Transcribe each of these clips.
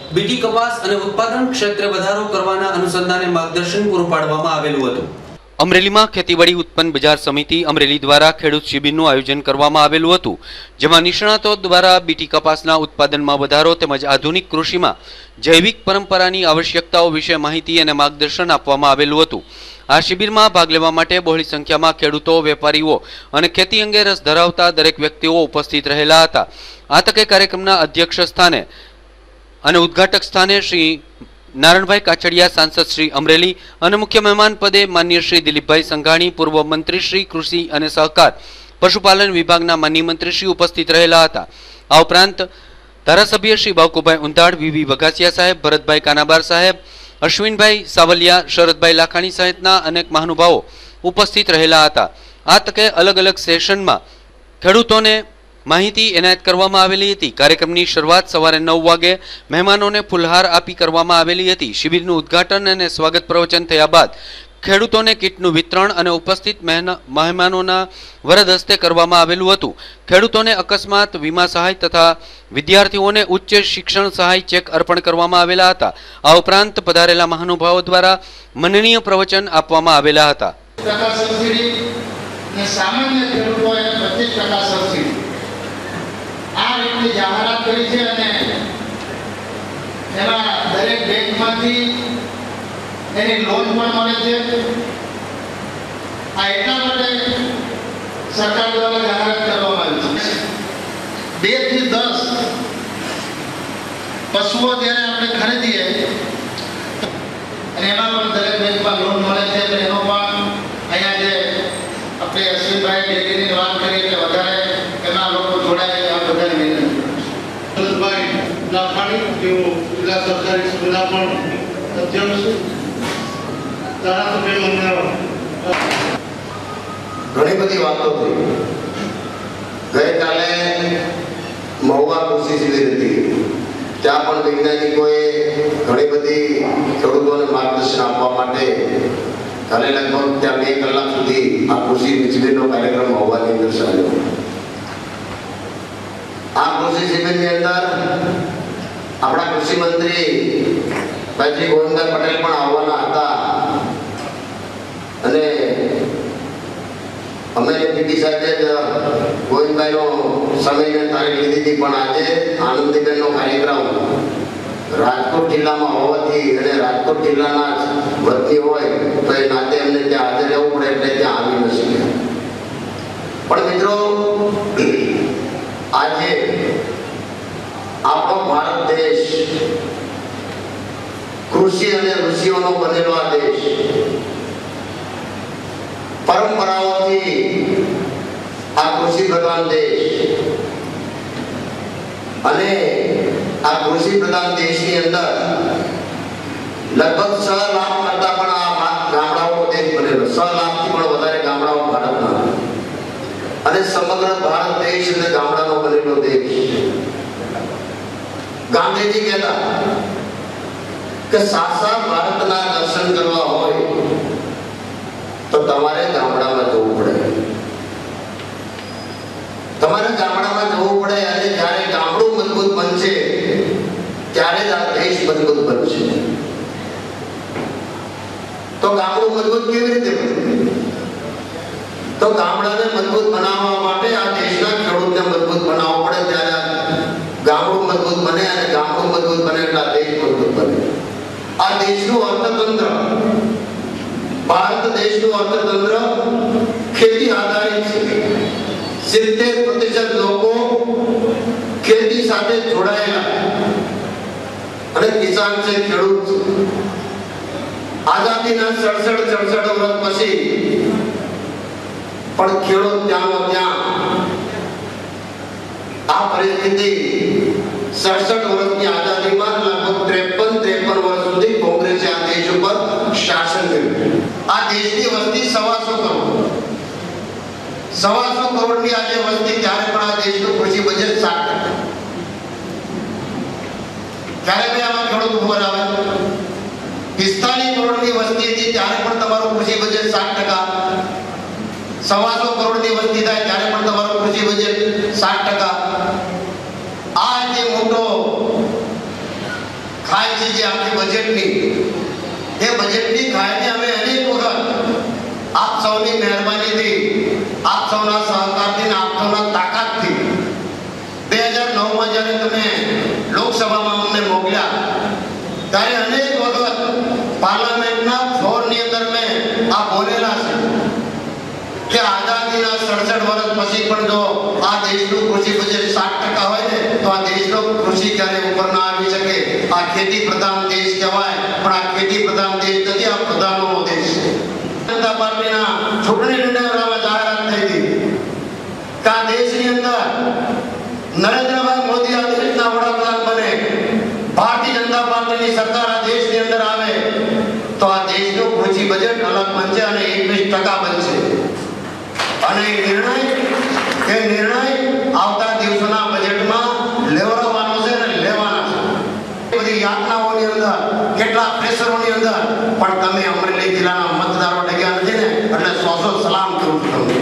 BT કપાસ અને ઉત્પાદન ક્ષેત્રે વધારો કરવાના અનુસંધાને માર્ગદર્શન પૂરું પાડવામાં આવેલું હતું। અમરેલીમાં ખેતીવાડી ઉત્પન્ન બજાર સમિતિ અમરેલી દ્વારા ખેડૂત શિબિરનું આયોજન કરવામાં આવેલું હતું, જેમાં નિષ્ણાતો દ્વારા બીટી કપાસના ઉત્પાદનમાં વધારો તેમજ આધુનિક કૃષિમાં જૈવિક પરંપરાની આવશ્યકતાઓ વિશે માહિતી અને માર્ગદર્શન આપવામાં આવેલું હતું। આ શિબિરમાં ભાગ લેવા માટે બહોળી સંખ્યામાં ખેડૂતો, વેપારીઓ અને ખેતી અંગે રસ ધરાવતા દરેક વ્યક્તિઓ ઉપસ્થિત રહેલા હતા। આ તકે કાર્યક્રમના અધ્યક્ષ સ્થાને અને ઉદ્ઘાટક સ્થાને શ્રી નારણભાઈ કાછડિયા, सांसद श्री अमरेली और मुख्य मेहमान पदे माननीय श्री दिलीपभाई संघाणी, पूर्व मंत्री श्री कृषि और सहकार पशुपालन विभागना माननीय मंत्री श्री उपस्थित रहेला हता। आ उपरांत धारासभ्य श्री बावकुभाई उंधाड़, वीवी वघासिया साहेब, भरतभाई कानाबार साहेब, अश्विनभाई सावलिया, शरदभाई लाखाणी सहितना अनेक महानुभावो उपस्थित रहेला हता। आ तके अलग अलग सेशन में खेडूतोने माहिती एनायत करवामां आवेली हती। कार्यक्रमनी शरूआत सवारे 9 वागे मेहमानोने फूलहार आपी करवामां आवेली हती। शिबिरनुं उद्घाटन अने स्वागत प्रवचन थया बाद खेडूतोने किटनुं वितरण अने उपस्थित मेहमानोना वरद हस्ते करवामां आवेलुं हतुं। खेडूतोने अकस्मात वीमा सहाय तथा विद्यार्थीओने उच्च शिक्षण सहाय चेक अर्पण करवामां आवेला हता। आ उपरांत पधारेला महानुभावो द्वारा मननीय प्रवचन आपवामां आवेला हता। सामान्य खेडूतोए 25% सब्सिडी आ रीतनी जाहेरात करी छे अने एमां दरेक बेंकमांथी एनी लोन पण मळे छे। आ એટલા માટે સરકાર દ્વારા જાહેરાત કરવામાં આવી છે। 2 થી 10 પશુઓ જ્યારે આપણે ખરીદીએ અને એમાં પણ દરેક બેંકમાં લોન મળે છે, તો એનો પણ અહીંયા જે આપણે અશ્વિનભાઈ ડેરીની વાત કરી એટલે વધારે એમાં લોકો જોડાય આ બધાને વિનંતી છે। ભરતભાઈ લાખાણી જેઓ જિલ્લા સરકારી સ્કૂલના પણ અધ્યક્ષ, ધારાસભ્ય મંડળ ઘણી બધી વાતો થઈ। ગઈકાલે મહુવા કૃષિ શિબિર હતી, ત્યાં પણ વૈજ્ઞાનિકોએ ઘણી બધી ખેડૂતોને માર્ગદર્શન આપવા માટે કાલે લગભગ ત્યાં 2 કલાક સુધી આ કૃષિ શિબિરનો કાર્યક્રમ મહુવાની અંદર ચાલ્યો। આ કૃષિ શિબિરની અંદર આપણા કૃષિ મંત્રી ભાઈ શ્રી ગોવિંદભાઈ પટેલ પણ આવવાના હતા અને અમે પીટી સાહેબે ગોવિંદભાઈનો સમયને તારીખ લીધી હતી, પણ આજે આનંદીબેનનો કાર્યક્રમ રાજકોટ જિલ્લામાં હોવાથી અને રાજકોટ જિલ્લાના વતની હોય તો એ નાતે એમને ત્યાં હાજર રહેવું પડે એટલે ત્યાં આવી ન શક્યા। પણ મિત્રો, આજે આપણો ભારત દેશ કૃષિ અને ઋષિઓનો બનેલો આ દેશ પરંપરાઓથી આ કૃષિ પ્રધાન દેશ અને આ કૃષિ પ્રધાન દેશની અંદર લગભગ 6 લાખ કરતા પણ આ ગામડાઓનો દેશ બનેલો, 6 લાખથી પણ વધારે ગામડાઓ ભારતના અને સમગ્ર ભારત દેશ એટલે ગામડાનો બનેલો દેશ। ગાંધીજી કહેતા કે સાચા ભારતના દર્શન કરવા હોય તો તમારે ગામડામાં જવું પડે, તમારે ગામડામાં જવું પડે અને જ્યારે ગામડું મજબૂત બનશે ત્યારે જ આ દેશ મજબૂત બનશે। તો ગામડું મજબૂત કેવી રીતે બને? તો ગામડાને મજબૂત બનાવવા માટે આ દેશના ખેડૂતને મજબૂત બનાવવો પડે, ત્યારે ગામડું મજબૂત બને અને ગામડું મજબૂત બને એટલે આ દેશ મજબૂત બને। આ દેશનું અર્થતંત્ર, ભારત દેશનું અર્થતંત્ર ખેતી આધારિત છે। 70% લોકો ખેતી સાથે જોડાયેલા અને કિસાન છે, ખેડૂત છે। આઝાદીના 67 વર્ષ પછી પણ ખેડૂત ત્યાંનો ત્યાં આ પરિસ્થિતિ 67 વર્ષની આઝાદીમાં લગભગ 53 વર્ષ સુધી કોંગ્રેસે આ દેશ ઉપર શાસન કર્યું। આ દેશની વસ્તી 125 કરોડ, 125 કરોડની આજે વસ્તી, ત્યારે પણ આ દેશનું કૃષિ બજેટ 7%। ત્યારે બે આમાં ખેડૂત ઉપર આવે 45 કરોડની વસ્તી હતી, ત્યારે પણ તમારું કૃષિ બજેટ 7%। 125 કરોડની વસ્તી થાય ત્યારે પણ તમારું કૃષિ બજેટ 7%। આ જે મોટો ખાય છે જે આપણી બજેટની, એ બજેટની ખાઈને અમે અનેક વખત આપ સૌની મહેરબાનીથી, આપ સૌના સહકારથી, આપ સૌના તાકાતથી 2009માં જ્યારે તમે લોકસભામાં અમને મોકલ્યા ત્યારે અનેક વખત પાર્લામેન્ટના ફ્લોરની અંદર મેં આ બોલેલા છે કે આઝાદીના 67 વર્ષ પછી પણ જો આ દેશનું કૃષિ બજેટ 7% હોય ને તો આ દેશનો કૃષિ ક્યારે ઉપર ના આવી શકે. આ ખેતી પ્રધાન દેશ કહેવાય, પણ આ ખેતી પ્રધાન દેશ નથી, આ પ્રધાનોનો દેશ છે. જનતા પાર્ટીના ચૂંટણી લડનારામાં જાહેરાત થઈ હતી કે આ દેશની અંદર નરેન્દ્રભાઈ મોદી આ દેશના વડાપ્રધાન બને, ભારતીય જનતા પાર્ટીની સરકાર આ દેશની અંદર આવે તો આ દેશનું કૃષિ બજેટ અલગ બનશે અને 21% બનશે. અને એ નિર્ણય આવતા દિવસોના બજેટમાં લેવડાવવાનો છે અને લેવાના છે. બધી યાતનાઓની અંદર, કેટલા પ્રેશરોની અંદર પણ તમે અમરેલી જિલ્લાના મતદારો ડગ્યા નથી ને, એટલે 100 સલામ કરું છું તમને,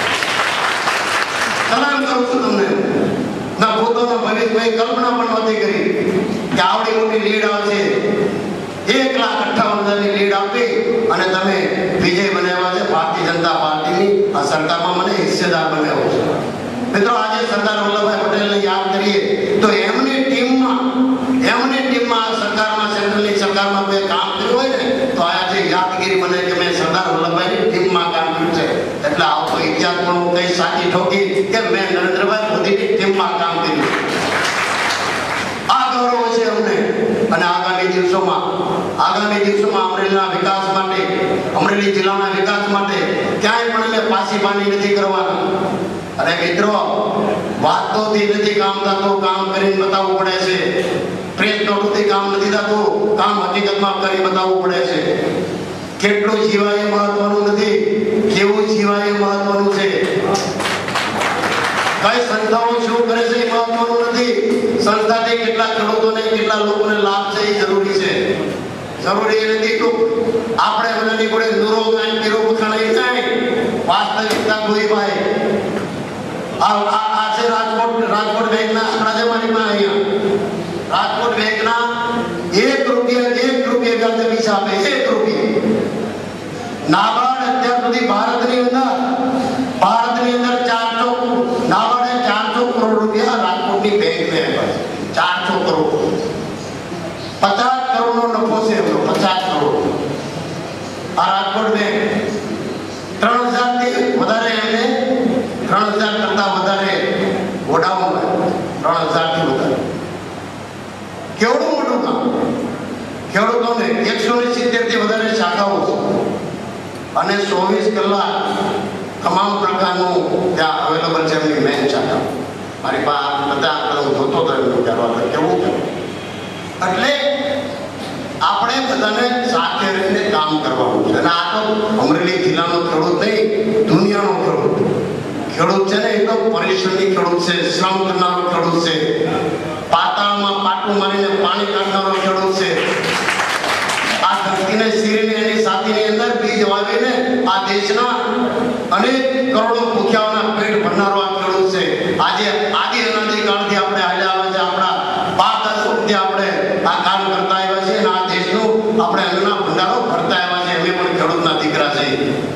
સલામ કરું છું તમને. ના પોતાનો ભવિષ્યમાં કલ્પના પણ નહોતી કરી કે આવડી મોટી લીડ આવશે. 1,58,000ની લીડ આપી અને તમે વિજય બનાવ્યા છે ભારતીય જનતા પાર્ટીની આ સરકારમાં, મને હિસ્સેદાર બનાવ્યો છે. મિત્રો, આજે સરદાર વલ્લભભાઈ પટેલને યાદ કરીએ તો એમની ટીમમાં આ સરકારમાં, સેન્ટ્રલની સરકારમાં કોઈ કામ કર્યું હોય ને તો આજે યાદગીરી બને કે મેં સરદાર વલ્લભભાઈની ટીમમાં કામ કર્યું છે. એટલે આવતો ઇતિહાસ પણ હું કઈ સાચી ઠોકી કે મેં નરેન્દ્રભાઈ મોદીની ટીમમાં કામ કર્યું. આ ગૌરવ છે અમને. અને આગામી દિવસોમાં અમરેલીના વિકાસ માટે, અમરેલી જિલ્લાના વિકાસ માટે ક્યાંય પણ અમે પાસીબાની નથી કરવાના. અને મિત્રો, વાતોથી નથી કામ થતું, કામ કરીને બતાવવું પડે છે. પ્રેસ નોટોથી કામ નથી થતું, કામ હકીકતમાં કરી બતાવવું પડે છે. કેટલું જીવાય મહત્વનું નથી, કેવું જીવાય મહત્વનું છે. કઈ સંસ્થાઓ શું કરે છે એ મહત્વનું નથી, સંસ્થાથી કેટલા ખેડૂતોને, કેટલા લોકોને લાભ છે એ જરૂરી છે. જરૂરી નથી તો આપણે બધાની જોડે દૂરો કાંઈ પીરો ખાણી કાંઈ વાસ્તવિકતા કોઈ ભાઈ આ છે રાજકોટ બેંકના આંકડા છે મારી પાસે અહીંયા. રાજકોટ બેંકના 1 રૂપિયા વ્યાજે પૈસા આપે, 1 રૂપિયા. નાબાર્ડ અત્યાર સુધી ભારતની અંદર 400 નાબાર્ડે 400 કરોડ રૂપિયા રાજકોટની બેંકને આપ્યા છે. 400 કરોડ, 50 કરોડનો નફો છે એમનો, 50 કરોડ. આ રાજકોટ બેંક 3000 થી વધારે, એમને 3000 કરતા વધારે ગોડાઉન, 3000 થી વધારે. કેવડું મોટું કામ. ખેડૂતોને 170 થી વધારે શાખાઓ છે અને 24 કલાક તમામ પ્રકારનું ત્યાં અવેલેબલ છે એમની મેન શાખા. મારી પાસે બધા હું જોતો હતો એમનું કરવા કેવું છે. એટલે આપણે બધાને સાથે રહીને કામ કરવાનું છે. અને આ તો અમરેલી જિલ્લાનો ખેડૂત નહીં, દુનિયાનો ખેડૂત છે ને. એ તો પરિશ્રમી ખેડૂત છે, શ્રમ કરનારો ખેડૂત છે, પાતાળમાં પાટું મારીને પાણી કાઢનારો ખેડૂત છે. આ ધરતીને શીરીને એની સાથીની અંદર બીજ વાવીને આ દેશના અનેક કરોડો ભૂખ્યાઓના પેટ ભરનારો આ ખેડૂત છે. આજે આદિ અનાદિકાળથી આપણે હાલ્યા આવે છે, આપણા બાપ દાદાથી આપણે આ કામ કરતા આવ્યા છે અને આ દેશનું આપણે અન્નના ભંડારો ભરતા આવ્યા છે. અમે પણ ખેડૂતના દીકરા છે.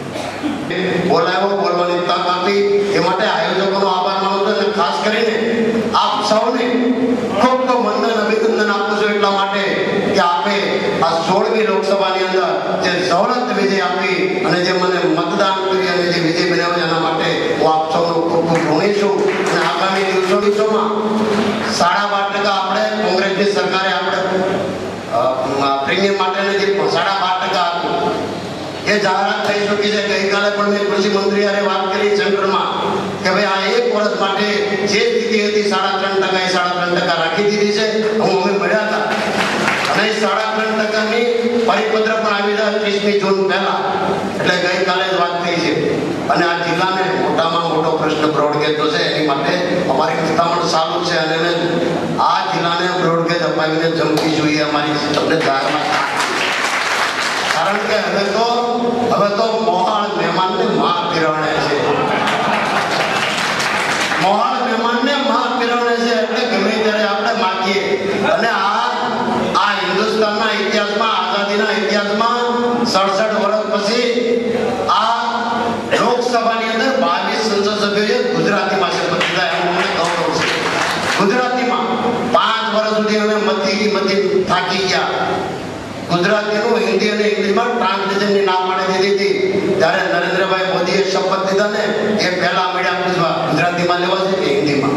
બોલાવો, બોલવાની તક આપી એ માટે આયોજકોનો આભાર માનું છું. અને ખાસ કરીને આપ સૌને ખૂબ ખૂબ વંદન, અભિનંદન આપું છું એટલા માટે કે આપે આ 16મી લોકસભાની અંદર જે સવલત વિજય આપી અને જે મને મતદાન કરી અને જે વિજય બનાવ્યો એના માટે હું આપ સૌનો ખૂબ ખૂબ ઋણી છું. અને આગામી દિવસોમાં 12.5% આપણે કોંગ્રેસની સરકારે આપણે પ્રીમિયમ માટેને જે 12.5% આપ્યું એ જાહેરાત થઈ ચૂકી છે. ગઈકાલે પણ મેં કૃષિ મંત્રી હારે વાત કરી સેન્ટરમાં કે ભાઈ આ 1 વર્ષ માટે જે સ્થિતિ હતી 3.5% એ 3.5% રાખી દીધી છે. અમે મળ્યા હતા અને 3.5%ની પરિપત્ર પણ આવી રહ્યા 30મી જૂન પહેલા. એટલે ગઈકાલે જ વાત થઈ છે. અને આ જિલ્લાને મોટામાં મોટો પ્રશ્ન બ્રોડગેજનો છે. એની માટે અમારી મથામણ ચાલુ છે અને આ જિલ્લાને બ્રોડગેજ અપાવીને જમવી જોઈએ અમારી તમને જાહેરમાં. કારણ કે હવે તો મોહાળ મહેમાનને માં પીરવણે છે. મોહાળ મહેમાનને માં પીરવણે છે. એટલે ગમે ત્યારે આપણે માગીએ અને આ સુધી અમે મથી થાકી ગયા. ગુજરાતીનું હિન્દી અને ઇંગ્લિશમાં ટ્રાન્સલેશનની ના પાડી દીધી હતી. જ્યારે નરેન્દ્રભાઈ મોદીએ શપથ લીધા ને એ પહેલા મીડિયા પૂછવા ગુજરાતીમાં લેવા છે કે હિન્દીમાં.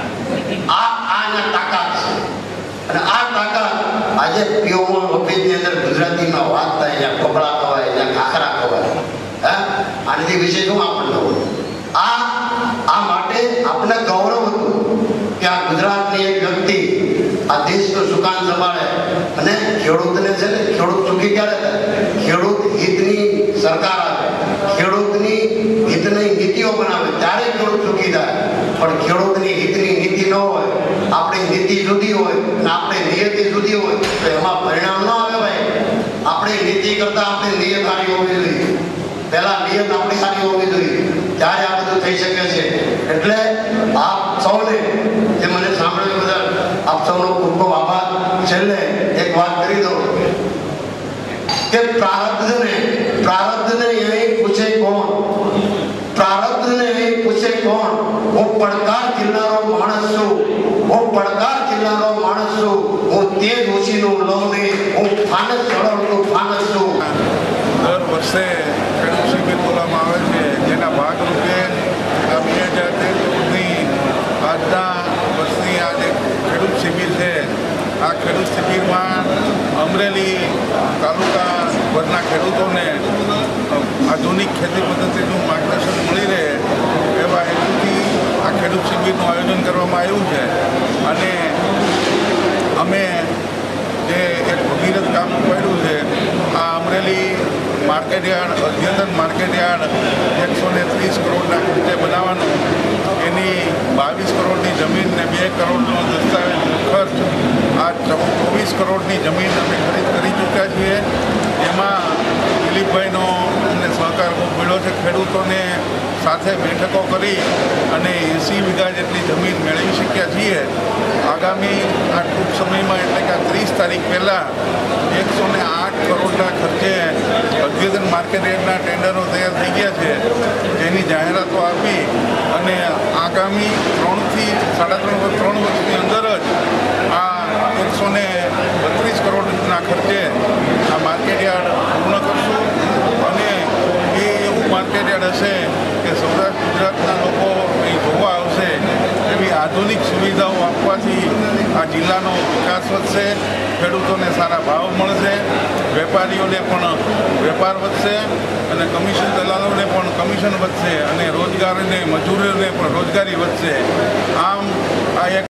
આના તાકાત છે. અને આ તાકાત આજે પીઓમાં ઓફિસની અંદર ગુજરાતીમાં વાત થાય, ત્યાં કપડા ખવાય, ત્યાં ખાખરા ખવાય. આનાથી વિશે શું આપણને હોય? આ માટે આપણે ગૌરવ હતું કે આ ગુજરાતની એક વ્યક્તિ આ દેશનું સુકાન સંભાળે. અને ખેડૂતને છે ને, ખેડૂત સુખી ક્યારે થાય? ખેડૂત હિતની સરકાર આવે, ખેડૂતની હિતની નીતિઓ બનાવે ત્યારે ખેડૂત સુખી થાય. પણ ખેડૂતની હિતની નીતિ ન હોય, આપણી નીતિ જુદી હોય અને આપણી નિયતિ જુદી હોય તો એમાં પરિણામ ન આવે ભાઈ. આપણી નીતિ કરતા આપણી નિયત સારી હોવી જોઈએ. પહેલા નિયત આપણી સારી હોવી જોઈએ, ત્યારે આ બધું થઈ શકે છે. એટલે આપ સૌને જે મને સાંભળ્યું બદલ આપ સૌનો ખૂબ ખૂબ આભાર. છેલ્લે એક વાત કરી દો કે પ્રારબ્ધને यही पूछे कौन, પ્રારબ્ધને यही પૂછે કોણ. હું પડકાર જિલ્લાનો માણસ છું, હું પડકાર જિલ્લાનો માણસ છું. હું તેજ ઓછીનું લઉં નહીં, હું ફાનસ ચડાવતું ફાનસ છું. દર વર્ષે ખેડૂત શિબિર બોલાવવામાં આવે છે, જેના ભાગરૂપે 2014ની આજના વર્ષની આ જે ખેડૂત શિબિર છે, આ ખેડૂત શિબિરમાં અમરેલી તાલુકા ભરના ખેડૂતોને આધુનિક ખેતી પદ્ધતિનું માર્ગદર્શન મળી રહે એવા હેતુથી આ ખેડૂત શિબિરનું આયોજન કરવામાં આવ્યું છે. અને અમે જે એક ભગીરથ કામ ઉપાડ્યું છે, આ અમરેલી માર્કેટયાર્ડ, અદ્યતન માર્કેટયાર્ડ 130 કરોડના ખર્ચે બનાવવાનું, એની 22 કરોડની જમીન ને 2 કરોડનો દસ્તાવેજ ખર્ચ, આ 24 કરોડની જમીન અમે ખરીદ કરી ચૂક્યા છીએ. એમાં દિલીપભાઈનો અમને સહકાર ખૂબ મળ્યો છે. ખેડૂતોને સાથે બેઠકો કરી અને 80 વીઘા જેટલી જમીન મેળવી શક્યા છીએ. આગામી આ ટૂંક સમયમાં એટલે કે 30 તારીખ પહેલાં 108 કરોડના ખર્ચે અદ્યતન માર્કેટયાર્ડના ટેન્ડરો તૈયાર થઈ ગયા છે, જેની જાહેરાતો આપી અને આગામી 3 થી 3.5 વર્ષની અંદર જ આ 132 કરોડના ખર્ચે આ માર્કેટયાર્ડ પૂર્ણ કરશું. અને એ એવું માર્કેટયાર્ડ હશે કે સૌરાષ્ટ્ર ગુજરાતના લોકો અહીં જોવા આવશે એવી આધુનિક સુવિધાઓ આપવાથી આ જિલ્લાનો વિકાસ વધશે, ખેડૂતોને સારા ભાવ મળશે, વેપારીઓને પણ વેપાર વધશે અને કમિશન દલાલોને પણ કમિશન વધશે અને રોજગારીને મજૂરોને પણ રોજગારી વધશે. આમ આ એક